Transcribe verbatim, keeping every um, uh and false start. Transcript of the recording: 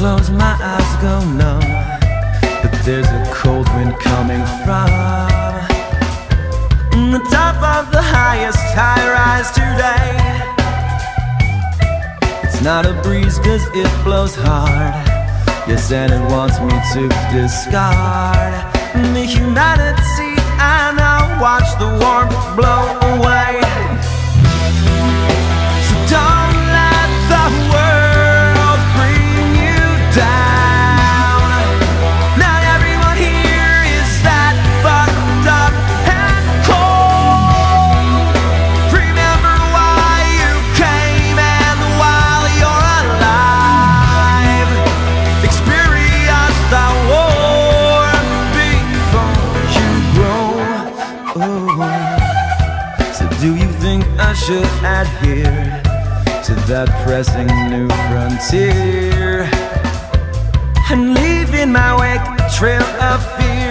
close, my eyes go numb, but there's a cold wind coming from the top of the highest high-rise today. It's not a breeze cause it blows hard, yes, and it wants me to discard the humanity I now watch the warmth blow away. So don't let the world bring you down. Not everyone here is that fucked up and cold. Remember why you came, and while you're alive, experience the warmth before you grow. Oh. So do you think I should adhere to that pressing new frontier and leave in my wake a trail of fear?